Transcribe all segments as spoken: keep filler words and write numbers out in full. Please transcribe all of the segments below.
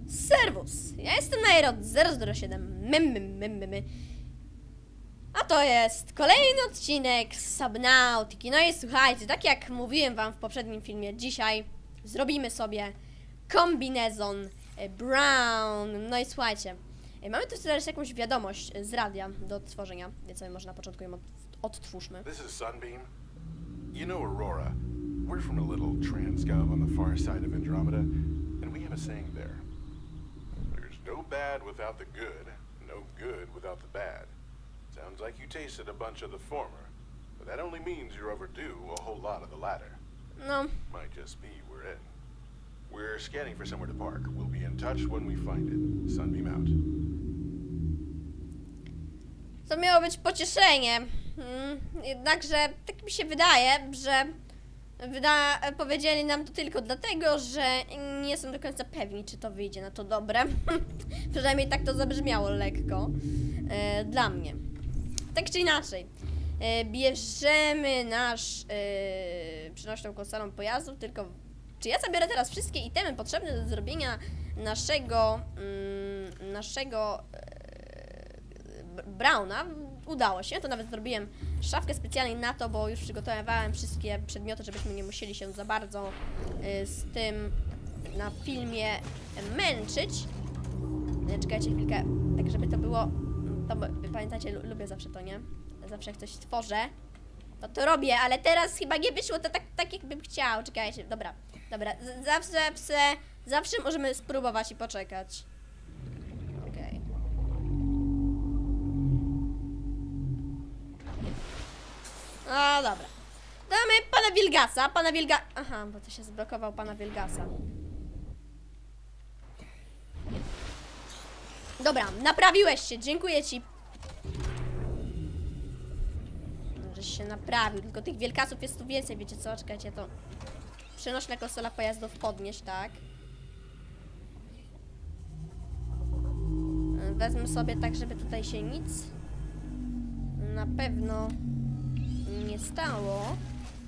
Serwus, ja jestem Nairot zero zero siedem my, my, my, my, my. A to jest kolejny odcinek z Subnautiki. No i słuchajcie, tak jak mówiłem wam w poprzednim filmie, dzisiaj zrobimy sobie kombinezon Brown. No i słuchajcie, mamy tu teraz jakąś wiadomość z radia do odtworzenia, więc sobie może na początku ją od, odtwórzmy. This is Sunbeam. You know Aurora. We're from a little transgov on the far side of Andromeda, and we have a saying there. There's no bad without the good, no good without the bad. Sounds like you tasted a bunch of the former, but that only means you're overdue a whole lot of the latter. No. Might just be we're in. We're scanning for somewhere to park. We'll be in touch when we find it. Sunbeam out. To miało być pocieszenie. Hmm. Jednakże tak mi się wydaje, że wyda powiedzieli nam to tylko dlatego, że nie są do końca pewni, czy to wyjdzie na to dobre. Przynajmniej tak to zabrzmiało lekko e, dla mnie. Tak czy inaczej, e, bierzemy nasz e, przenośną konsolą pojazdów, tylko czy ja zabiorę teraz wszystkie itemy potrzebne do zrobienia naszego mm, naszego e, Browna. Udało się, to nawet zrobiłem szafkę specjalnie na to, bo już przygotowywałem wszystkie przedmioty, żebyśmy nie musieli się za bardzo y, z tym na filmie męczyć. Czekajcie chwilkę, tak żeby to było, to, pamiętajcie, lubię zawsze to, nie? Zawsze jak coś tworzę, to to robię, ale teraz chyba nie wyszło to tak, tak jakbym chciał. Czekajcie, dobra, dobra, Z zawsze, zawsze możemy spróbować i poczekać. Okej. Okay. No dobra. Damy pana Wilgasa, pana Wilga... Aha, bo to się zblokował pana Wilgasa. Dobra, naprawiłeś się, dziękuję ci. Żeś się naprawił, tylko tych Wilgasów jest tu więcej, wiecie co? Czekajcie, to przenośna konsola pojazdów podnieść, tak? Wezmę sobie tak, żeby tutaj się nic na pewno nie stało.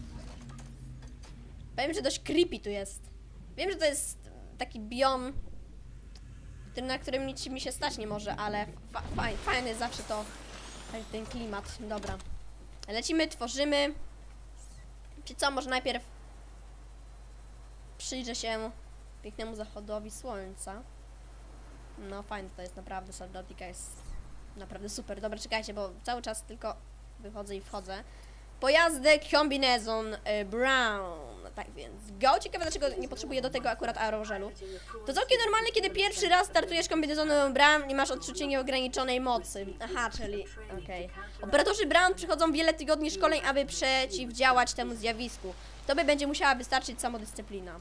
Powiem, że dość creepy tu jest. Wiem, że to jest taki biom, na którym nic mi się stać nie może, ale fa faj fajny jest zawsze to, ten klimat. Dobra. Lecimy, tworzymy. Czy co, może najpierw przyjrzę się pięknemu zachodowi słońca. No fajnie to jest, naprawdę. Subnautica jest naprawdę super. Dobra, czekajcie, bo cały czas tylko wychodzę i wchodzę. Pojazdek, kombinezon y, Brown. Tak więc go. Ciekawe, dlaczego nie potrzebuję do tego akurat aerożelu. To całkiem normalne, kiedy pierwszy raz startujesz kombinezonem Brown i masz odczucie nieograniczonej mocy. Aha, czyli... okej. Okay. Operatorzy Brown przychodzą wiele tygodni szkoleń, aby przeciwdziałać temu zjawisku. Tobie będzie musiała wystarczyć samodyscyplina.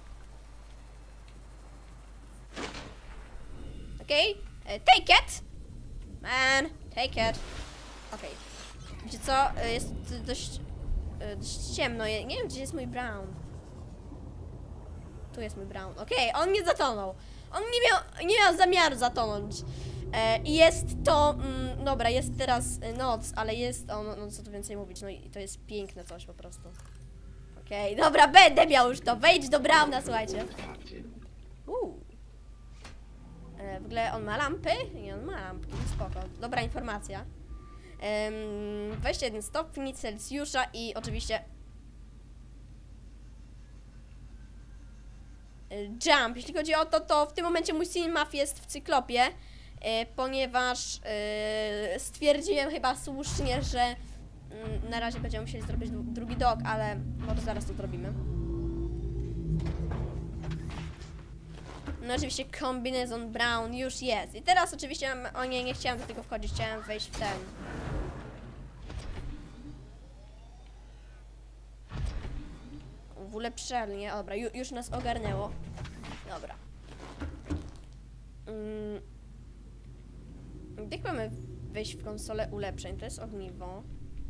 Okej. Okay. Take it! Man, take it. Okej. Okay. Wiecie co? Jest dość, dość ciemno. Nie wiem, gdzie jest mój Brown. Tu jest mój Brown. Okej, okay, on nie zatonął. On nie miał, nie miał zamiaru zatonąć. E, I jest to... Mm, dobra, jest teraz noc, ale jest... O, no, no co tu więcej mówić. No i to jest piękne coś po prostu. Okej, okay, dobra, będę miał już to. Wejdź do Browna, słuchajcie. Uuu. E, w ogóle on ma lampy? Nie, on ma lampki. Spoko. Dobra informacja. Um, dwadzieścia jeden stopni Celsjusza i oczywiście jump. Jeśli chodzi o to, to w tym momencie mój Cinemath jest w cyklopie, e, ponieważ e, stwierdziłem chyba słusznie, że m, na razie będziemy musieli zrobić drugi dok, ale może zaraz to zrobimy. No oczywiście kombinezon Brown już jest. I teraz oczywiście, o nie, nie chciałem do tego wchodzić, chciałem wejść w ten. W ulepszalnię, dobra, ju, już nas ogarnęło. Dobra. Mm. Jak mamy wejść w konsolę ulepszeń? To jest ogniwo.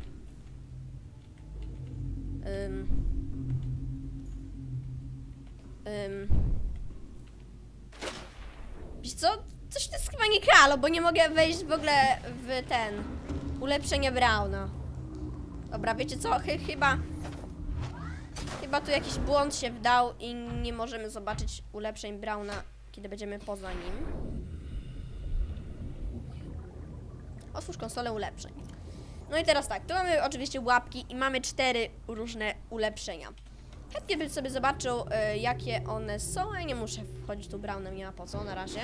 Um. Um. Wiesz co? Coś to jest chyba nie kralo, bo nie mogę wejść w ogóle w ten ulepszenie Browna. Dobra, wiecie co? Ch chyba Chyba tu jakiś błąd się wdał i nie możemy zobaczyć ulepszeń Browna, kiedy będziemy poza nim. Otwórz konsolę ulepszeń. No i teraz tak, tu mamy oczywiście łapki i mamy cztery różne ulepszenia. Chętnie bym sobie zobaczył, y, jakie one są, a ja nie muszę wchodzić tu brownem, nie ma po co na razie.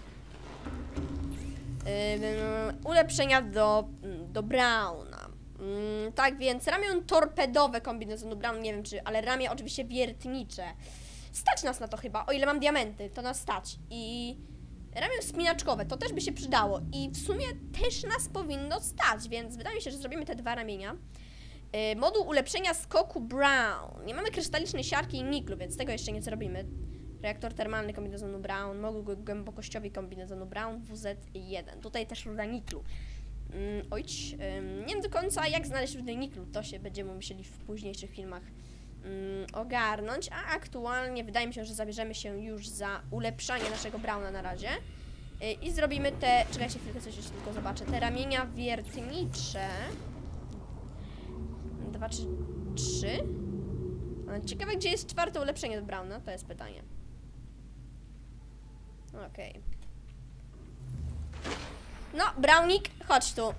Yy, ulepszenia do, do Browna. Yy, tak więc ramię torpedowe kombinezonu Brown, nie wiem czy, ale ramię oczywiście wiertnicze. Stać nas na to chyba, o ile mam diamenty, to nas stać. I ramię wspinaczkowe, to też by się przydało. I w sumie też nas powinno stać, więc wydaje mi się, że zrobimy te dwa ramienia. Yy, moduł ulepszenia skoku Brown. Nie mamy krystalicznej siarki i niklu, więc tego jeszcze nie zrobimy. Reaktor termalny kombinezonu Brown, moduł głębokościowy kombinezonu Brown, W Z jeden. Tutaj też ruda niklu. Mm, ojć, ym, nie wiem do końca jak znaleźć rudę niklu, to się będziemy musieli w późniejszych filmach ym, ogarnąć, a aktualnie wydaje mi się, że zabierzemy się już za ulepszanie naszego Browna na razie. Yy, I zrobimy te, czekajcie chwilkę, coś jeszcze tylko zobaczę, te ramienia wiertnicze. Dwa czy trzy? Ciekawe, gdzie jest czwarte ulepszenie do Browna, to jest pytanie. Okej. Okay. No, Brownik, chodź tu.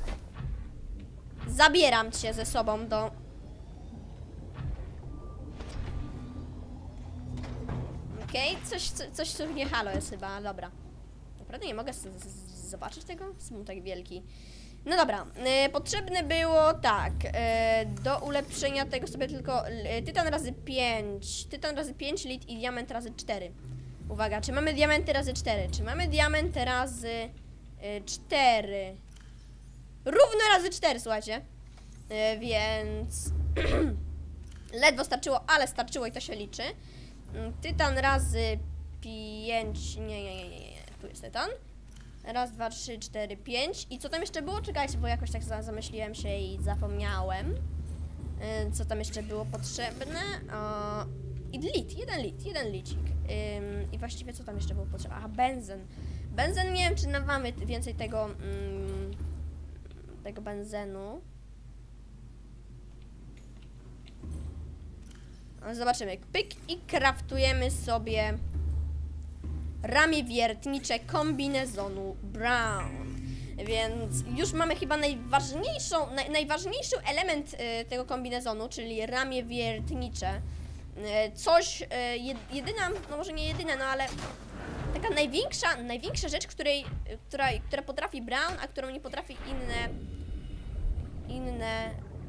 Zabieram cię ze sobą do... Okej, okay. coś, co, coś tu nie halo jest chyba, dobra. Naprawdę nie mogę z, z, zobaczyć tego? Smutek wielki. No dobra, y, potrzebne było tak, y, do ulepszenia tego sobie tylko y, tytan razy pięć, tytan razy pięć, lit i diament razy cztery. Uwaga, czy mamy diamenty razy cztery? Czy mamy diamenty razy y, cztery? Równo razy cztery, słuchajcie. Y, więc ledwo starczyło, ale starczyło i to się liczy. Y, tytan razy pięć, nie, nie, nie, nie, nie, tu jest tytan. Raz, dwa, trzy, cztery, pięć. I co tam jeszcze było? Czekajcie, bo jakoś tak zamyśliłem się i zapomniałem. Yy, co tam jeszcze było potrzebne? O, I lit, jeden lit, jeden licik. Yy, I właściwie co tam jeszcze było potrzebne? Aha, benzen. Benzen, nie wiem, czy nam mamy więcej tego... Yy, tego benzenu. No, zobaczymy. Pyk i kraftujemy sobie... ramię wiertnicze kombinezonu Brown. Więc już mamy chyba najważniejszą, naj, najważniejszy element y, tego kombinezonu, czyli ramię wiertnicze. Y, coś, y, jedyna, no może nie jedyna, no ale taka największa, największa rzecz, której, y, która, która potrafi Brown, a którą nie potrafi inne, inne,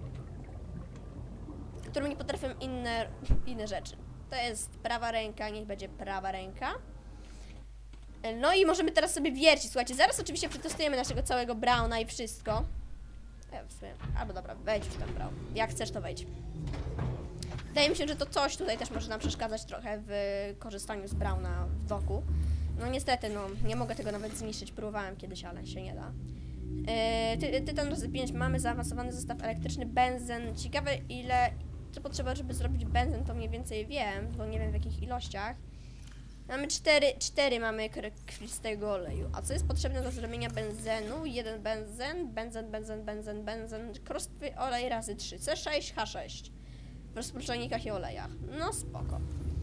którą nie potrafią inne, inne rzeczy. To jest prawa ręka, niech będzie prawa ręka. No i możemy teraz sobie wiercić, słuchajcie, zaraz oczywiście przetestujemy naszego całego Browna i wszystko. Ja w sumie, albo dobra, wejdź już tam Brown, jak chcesz to wejdź. Wydaje mi się, że to coś tutaj też może nam przeszkadzać trochę w korzystaniu z Browna w doku. No niestety, no, nie mogę tego nawet zniszczyć, próbowałem kiedyś, ale się nie da. Yy, ty, tytan razy pięć, mamy zaawansowany zestaw elektryczny, benzen, ciekawe ile, co potrzeba, żeby zrobić benzen, to mniej więcej wiem, bo nie wiem w jakich ilościach. Mamy cztery, cztery mamy krwistego oleju. A co jest potrzebne do zrobienia benzenu? Jeden benzen, benzen, benzen, benzen, benzen, krwisty olej razy trzy. C sześć, H sześć. W rozpuszczalnikach i olejach. No spoko.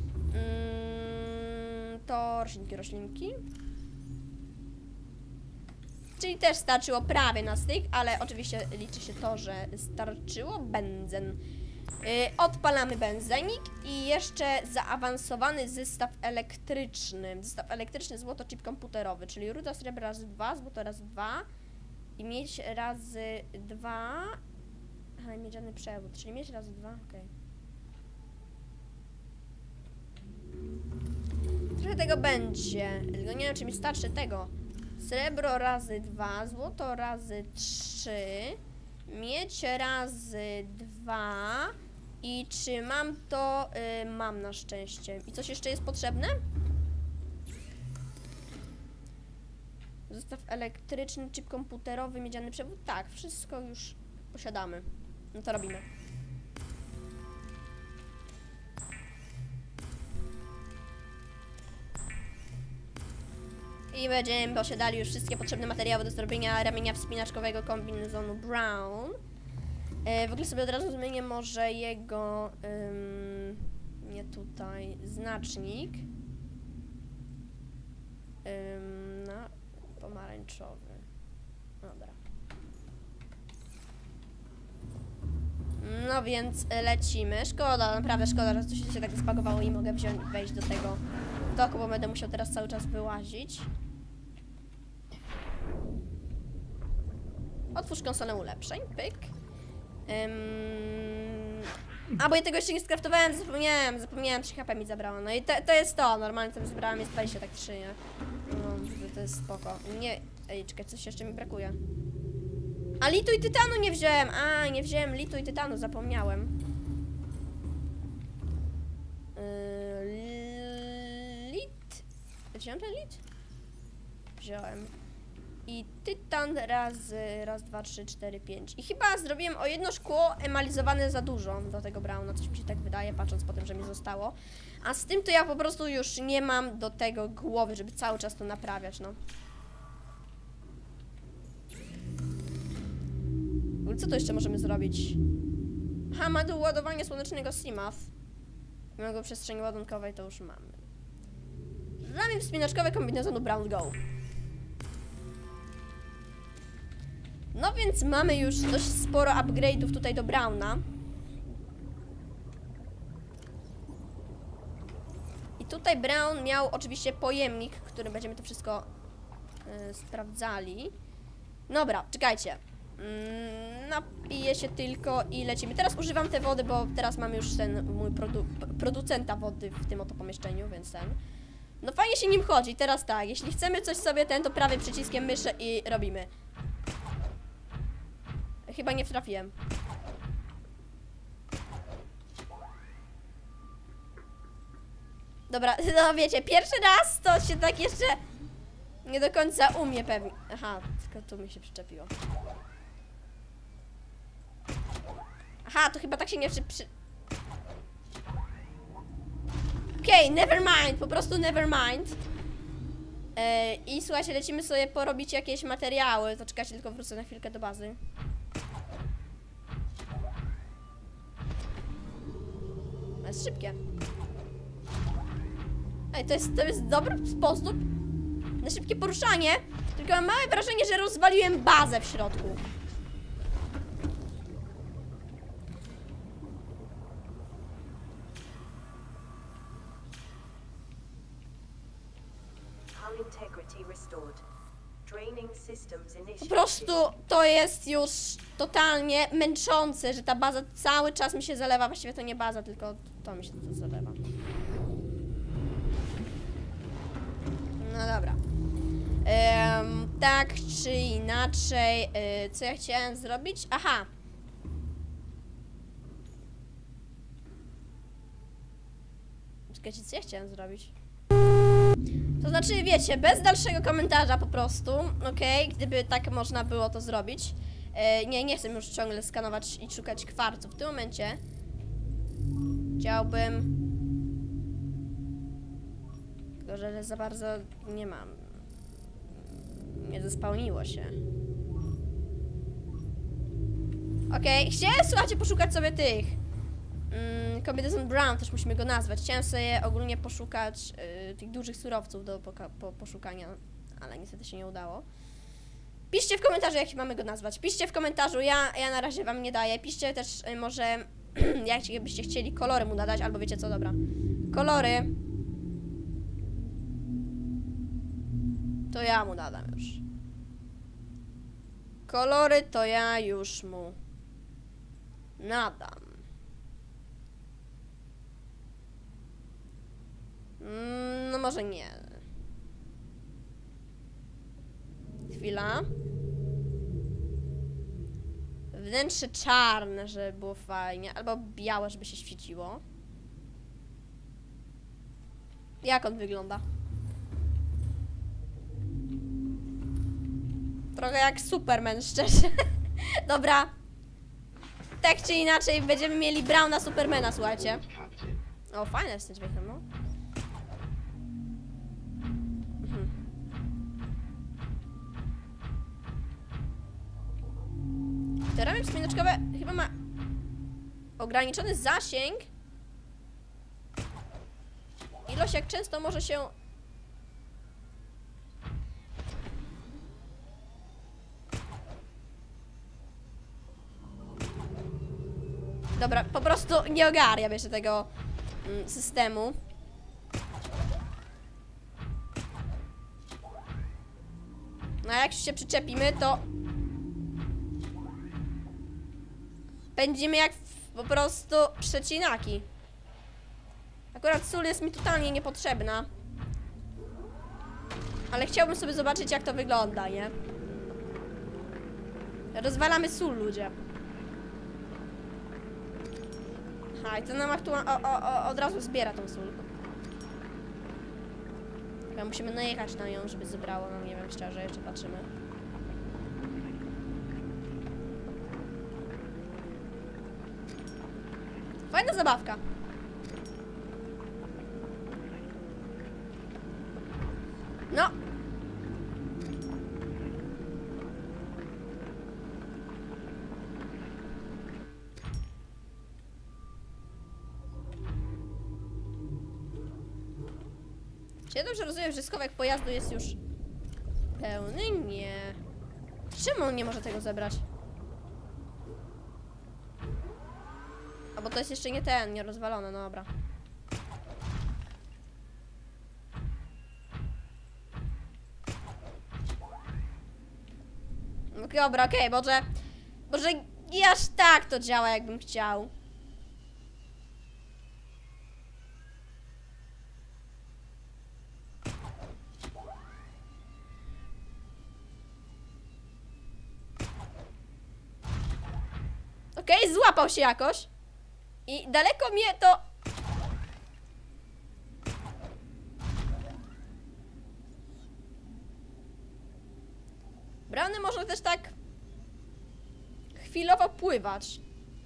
Mm, to roślinki, roślinki. Czyli też starczyło prawie na styk, ale oczywiście liczy się to, że starczyło benzen. Yy, odpalamy benzenik i jeszcze zaawansowany zestaw elektryczny. Zestaw elektryczny, złoto, chip komputerowy, czyli ruda srebra razy dwa, złoto razy dwa i miedź razy dwa. Aha, miedziany przewód, czyli miedź razy dwa, okej. Okay. Trochę tego będzie, tylko nie wiem, czy mi starczy tego. Srebro razy dwa, złoto razy trzy, miedź razy dwa. I czy mam to? Yy, mam na szczęście. I coś jeszcze jest potrzebne? Zestaw elektryczny, chip komputerowy, miedziany przewód. Tak, wszystko już posiadamy. No to robimy. I będziemy posiadali już wszystkie potrzebne materiały do zrobienia ramienia wspinaczkowego kombinezonu Brown. W ogóle sobie od razu zmienię może jego, ym, nie tutaj, znacznik. pomarańczowy. Dobra. No więc lecimy. Szkoda, naprawdę szkoda, że to się tak zbagowało i mogę wziąć, wejść do tego doku, bo będę musiał teraz cały czas wyłazić. Otwórz konsolę ulepszeń, pyk. Um, a, bo ja tego jeszcze nie skraftowałem, zapomniałem, zapomniałem, trzy H P mi zabrało. No i to, to jest to, normalnie tam zebrałem jest dwadzieścia tak trzy, nie? No, to jest spoko. Nie, ej, czekaj, coś jeszcze mi brakuje. A litu i tytanu nie wziąłem, a nie wziąłem litu i tytanu, zapomniałem. Yy, lit? Wziąłem ten lit? Wziąłem. I tytan razy, raz, dwa, trzy, cztery, pięć. I chyba zrobiłem o jedno szkło emalizowane za dużo do tego Browna. Coś mi się tak wydaje, patrząc po tym, że mi zostało. A z tym to ja po prostu już nie mam do tego głowy, żeby cały czas to naprawiać, no. Co tu jeszcze możemy zrobić? Aha, ma do ładowania słonecznego Seamath. Mimo przestrzeni ładunkowej to już mamy. Ramię wspinaczkowe kombinezonu Brown Go. No więc mamy już dość sporo upgrade'ów tutaj do Browna. I tutaj Brown miał oczywiście pojemnik, w którym będziemy to wszystko yy, sprawdzali. Dobra, czekajcie. Mm, napiję się tylko i lecimy. Teraz używam tej wody, bo teraz mam już ten mój produ producenta wody w tym oto pomieszczeniu, więc ten. No fajnie się nim chodzi. Teraz tak, jeśli chcemy coś sobie ten, to prawym przyciskiem myszy i robimy. Chyba nie trafiłem. Dobra, no wiecie, pierwszy raz to się tak jeszcze nie do końca umie pewnie. Aha, tylko tu mi się przyczepiło. Aha, to chyba tak się nie przy... przy... Okej, okay, never mind, po prostu never mind. Yy, I słuchajcie, lecimy sobie porobić jakieś materiały. To czekajcie, tylko wrócę na chwilkę do bazy. To jest szybkie. Ej, to jest, to jest dobry sposób na szybkie poruszanie. Tylko mam małe wrażenie, że rozwaliłem bazę w środku. Po prostu to jest już totalnie męczące, że ta baza cały czas mi się zalewa. Właściwie to nie baza, tylko to mi się to zalewa. No dobra. Um, tak czy inaczej, yy, co ja chciałem zrobić? Aha. Czekajcie, co ja chciałem zrobić? To znaczy, wiecie, bez dalszego komentarza po prostu, okej, okay, gdyby tak można było to zrobić. Yy, nie, nie chcę już ciągle skanować i szukać kwarcu. W tym momencie chciałbym... Tylko, że za bardzo nie mam. Nie zespełniło się. Okej, okay. Chciałem, słuchajcie, poszukać sobie tych mm, kombinezon Brown, też musimy go nazwać. Chciałem sobie ogólnie poszukać y, tych dużych surowców do po, po, poszukania, ale niestety się nie udało. Piszcie w komentarzu, jak mamy go nazwać. Piszcie w komentarzu, ja, ja na razie wam nie daję. Piszcie też y, może, jak byście chcieli kolory mu nadać, albo wiecie co, dobra. Kolory. To ja mu nadam już. Kolory to ja już mu nadam. Mm, no może nie. Chwila. Wnętrze czarne, żeby było fajnie. Albo białe, żeby się świeciło. Jak on wygląda? Trochę jak Superman, szczerze. Dobra. Tak czy inaczej będziemy mieli Browna Supermana, słuchajcie. O, fajne jest ten dźwięk, no. Mhm. Te ramię wspinaczkowe chyba ma ograniczony zasięg. Ilość jak często może się... Dobra, po prostu nie ogarniam jeszcze tego mm, systemu. No a jak się przyczepimy, to pędzimy jak w, po prostu przecinaki. Akurat sól jest mi totalnie niepotrzebna. Ale chciałbym sobie zobaczyć, jak to wygląda, nie? Rozwalamy sól, ludzie. Aha, i to nam aktualnie od razu zbiera tą sól. Chyba musimy najechać na nią, żeby zebrało. No nie wiem, szczerze, jeszcze patrzymy. Fajna zabawka. No. Czy ja dobrze rozumiem, że schowek pojazdu jest już pełny? Nie. Czemu on nie może tego zebrać? A bo to jest jeszcze nie ten, nie rozwalony, no dobra. No dobra, okej, okay, może... Może nie aż tak to działa, jakbym chciał. Okej, okay, złapał się jakoś. I daleko mnie to... Brany można też tak chwilowo pływać.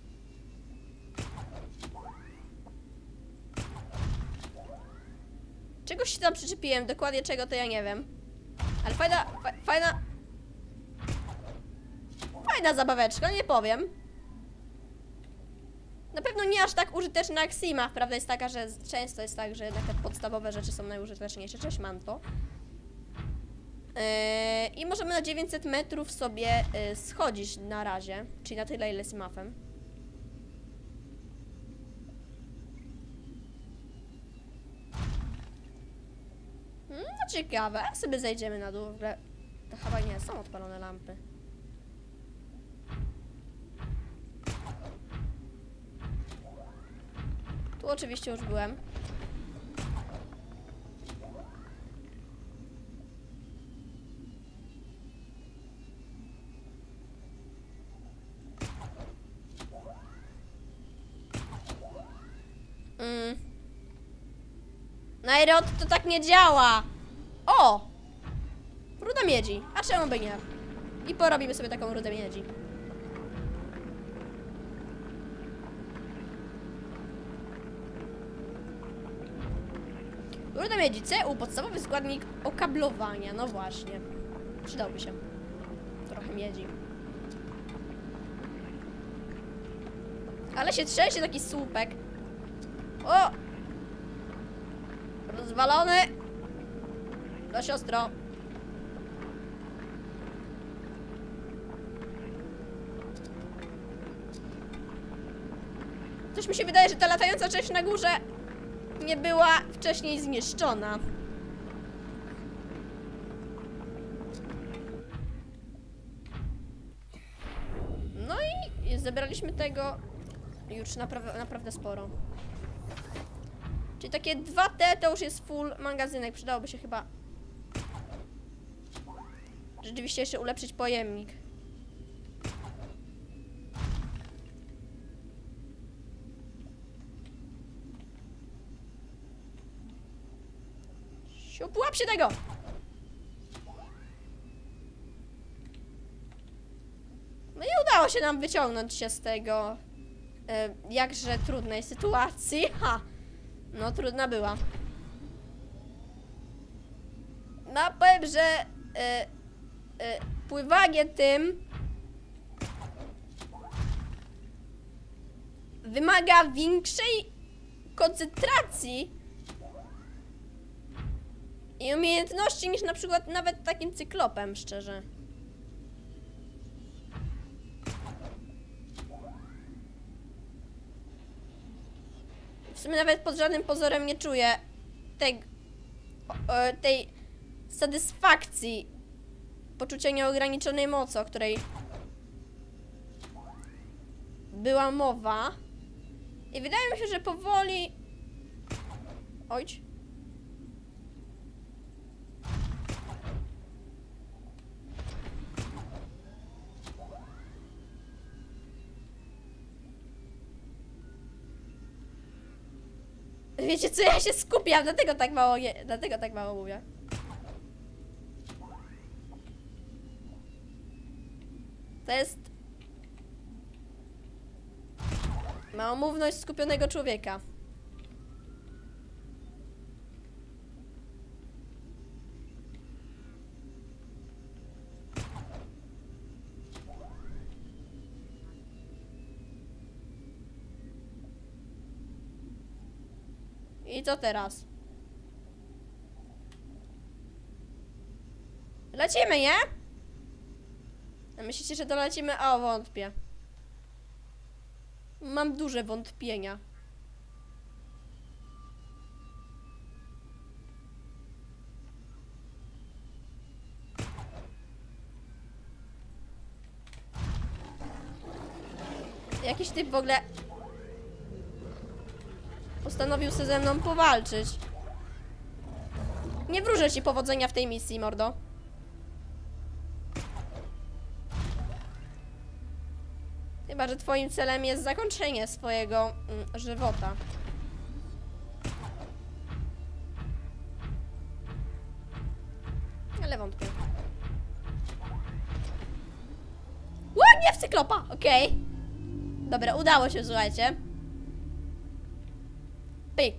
Czegoś się tam przyczepiłem, dokładnie czego to ja nie wiem. Ale fajna, fa fajna... Fajna zabaweczka, nie powiem. Na pewno nie aż tak użyteczna jak Sima. Prawda jest taka, że często jest tak, że jednak te podstawowe rzeczy są najużyteczniejsze. Cześć, manto. Yy, I możemy na dziewięćset metrów sobie yy, schodzić na razie. Czyli na tyle, ile Simafem. No ciekawe, jak sobie zejdziemy na dół. W ogóle to chyba nie są odpalone lampy. Tu oczywiście już byłem. Mm. Najrod, to tak nie działa. O! Ruda miedzi. A czemu by nie? I porobimy sobie taką rudę miedzi. Ruda miedzi C U, podstawowy składnik okablowania. No właśnie. Przydałby się. Trochę miedzi. Ale się trzęsie taki słupek. O! Rozwalony! Dość ostro. Coś mi się wydaje, że ta latająca część na górze nie była wcześniej zniszczona. No i zebraliśmy tego już naprawdę, naprawdę sporo. Czyli takie dwa T to już jest full magazynek. Przydałoby się chyba rzeczywiście jeszcze ulepszyć pojemnik. Siup, łap się tego! No i udało się nam wyciągnąć się z tego e, jakże trudnej sytuacji. Ha! No trudna była. No powiem, że e, e, pływanie tym wymaga większej koncentracji i umiejętności niż na przykład nawet takim cyklopem, szczerze. W sumie nawet pod żadnym pozorem nie czuję tej, tej satysfakcji, poczucia nieograniczonej mocy, o której była mowa. I wydaje mi się, że powoli... Ojcz. Wiecie co, ja się skupiam, dlatego tak mało, je, dlatego tak mało mówię. To jest małomówność skupionego człowieka. I co teraz? Lecimy, nie? A myślicie, że dolecimy? O, wątpię. Mam duże wątpienia. Jakiś typ w ogóle postanowił się ze mną powalczyć. Nie wróżę ci powodzenia w tej misji, mordo. Chyba że twoim celem jest zakończenie swojego mm, żywota. Ale wątpię. Ło, nie w cyklopa! Okej. Okay. Dobra, udało się, słuchajcie. Pyk.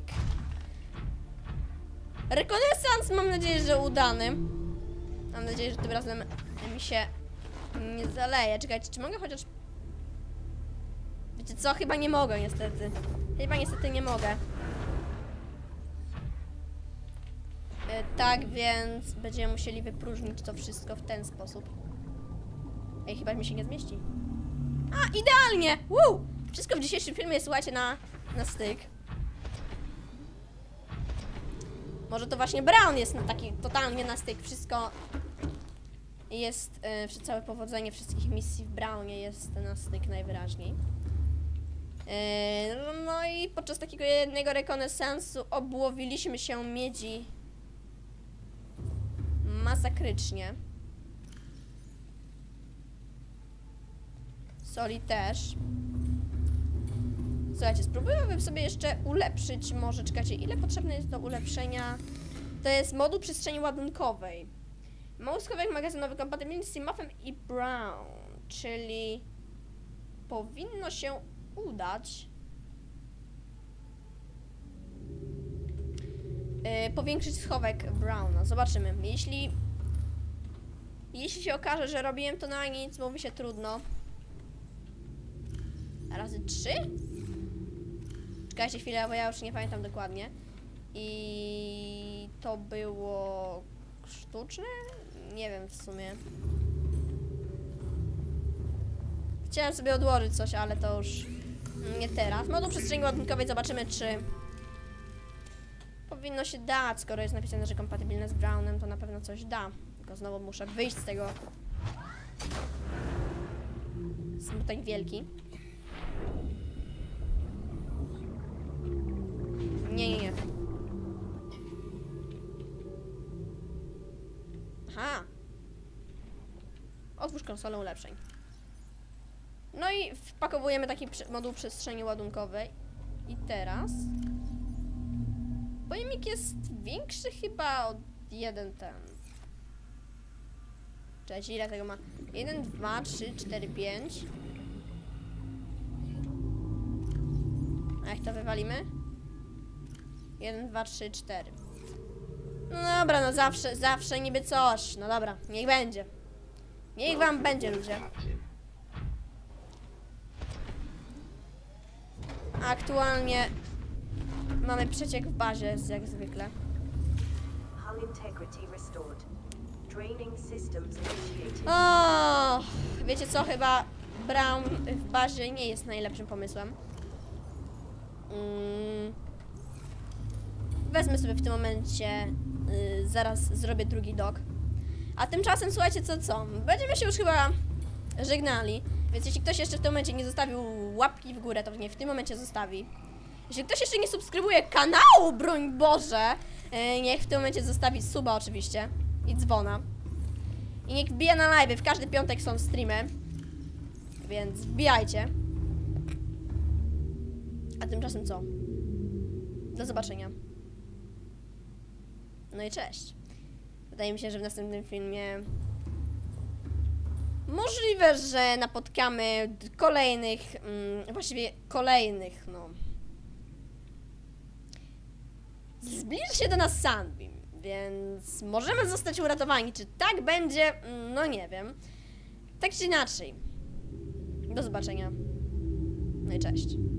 Rekonesans, mam nadzieję, że udany. Mam nadzieję, że tym razem mi się nie zaleje. Czekajcie, czy mogę chociaż... Wiecie co? Chyba nie mogę, niestety. Chyba niestety nie mogę. E, tak, więc będziemy musieli wypróżnić to wszystko w ten sposób. Ej, chyba mi się nie zmieści. A, idealnie! Woo! Wszystko w dzisiejszym filmie, słuchajcie, na, na styk. Może to właśnie Brown jest na taki totalnie na styk. Wszystko jest, yy, całe powodzenie wszystkich misji w Brownie jest na styk najwyraźniej. Yy, no i podczas takiego jednego rekonesansu obłowiliśmy się miedzi masakrycznie. Soli też. Słuchajcie, spróbujmy sobie jeszcze ulepszyć, może, czekajcie, ile potrzebne jest do ulepszenia? To jest moduł przestrzeni ładunkowej. Moduł schowek magazynowy kompatybilny z Muffem i Brown, czyli powinno się udać yy, powiększyć schowek Browna. Zobaczymy. Jeśli jeśli się okaże, że robiłem to na nic, mówi się trudno. Razy trzy? Czekajcie chwilę, bo ja już nie pamiętam dokładnie. I to było sztuczne? Nie wiem w sumie. Chciałem sobie odłożyć coś, ale to już nie teraz. Moduł przestrzeni ładunkowej, zobaczymy, czy powinno się dać. Skoro jest napisane, że kompatybilne z Brownem, to na pewno coś da. Tylko znowu muszę wyjść z tego. Smutek wielki. Nie, nie, nie. Aha. Otwórz konsolę ulepszeń. No i wpakowujemy taki moduł przestrzeni ładunkowej. I teraz pojemnik jest większy chyba od jeden ten. Cześć, ile tego ma? jeden, dwa, trzy, cztery, pięć. A jak to wywalimy? jeden, dwa, trzy, cztery. No dobra, no zawsze, zawsze niby coś. No dobra, niech będzie. Niech wam będzie, ludzie. Aktualnie mamy przeciek w bazie, jak zwykle. O, wiecie co, chyba Brown w bazie nie jest najlepszym pomysłem. Mm. wezmę sobie w tym momencie, yy, zaraz zrobię drugi dok. A tymczasem, słuchajcie, co co? Będziemy się już chyba żegnali, więc jeśli ktoś jeszcze w tym momencie nie zostawił łapki w górę, to nie w tym momencie zostawi. Jeśli ktoś jeszcze nie subskrybuje kanału, broń Boże, yy, niech w tym momencie zostawi suba oczywiście i dzwona. I niech wbija na live, w każdy piątek są streamy, więc wbijajcie. A tymczasem co? Do zobaczenia. No i cześć. Wydaje mi się, że w następnym filmie możliwe, że napotkamy kolejnych, mm, właściwie kolejnych, no. Zbliży się do nas Sunbeam, więc możemy zostać uratowani. Czy tak będzie? No nie wiem. Tak czy inaczej. Do zobaczenia. No i cześć.